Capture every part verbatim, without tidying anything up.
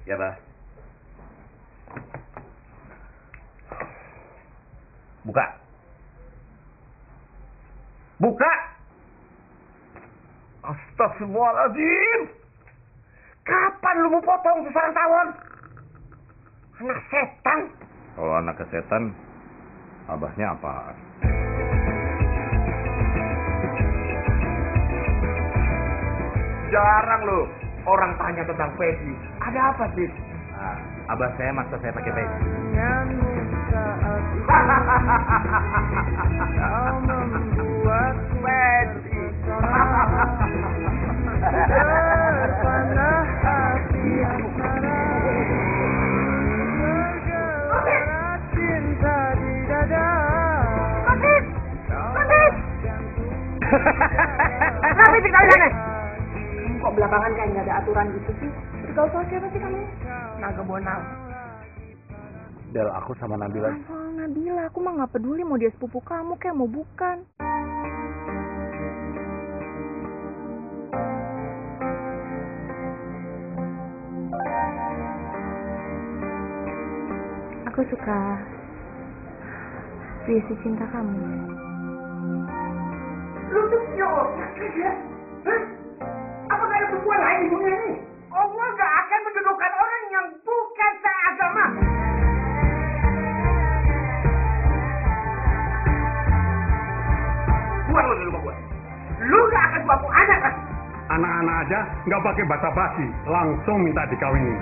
Ya, Bah. Buka. Buka. Astagfirullahaladzim. Kapan lu mau potong sarang tawon? Anak setan. Kalau anak setan, abahnya apaan? Jarang loh orang tanya tentang peci. Ada apa sih? Nah, abah saya maksa saya pakai peci. Kau membuat peci. terpanah hati asmara, bergerak cinta di dada. Afif! Afif! Kenapa sih kalian aneh? Kamu kok belakangan kayak nggak ada aturan gitu sih? Bergaul sama siapa sih kamu? Naga Bonang. Del, aku sama Nabila. Soal Nabila, aku mah nggak peduli mau dia sepupu kamu kayak mau bukan. Aku suka puisi cinta kamu. Lu tuh nyorok aja. Hah? Apa gak ada perempuan lain di dunia ini? Allah gak akan menjodohkan orang yang bukan seagama. Buang lu di rumah gua. Lu gak akan gua anak kan? Anak-anak aja nggak pakai basa-basi, langsung minta dikawinin.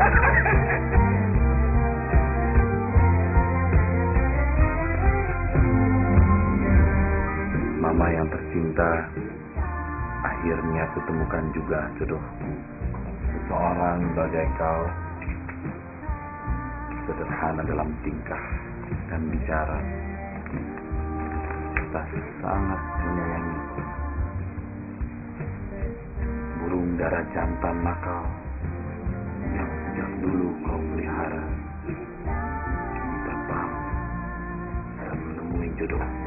Mama yang tercinta, akhirnya aku temukan juga jodoh. Seseorang bagai kau, sederhana dalam tingkah dan bicara, tak sangat menyayangiku. Burung dara jantan nakal yang sejak dulu kau pelihara, kini terbang dan menemui jodoh.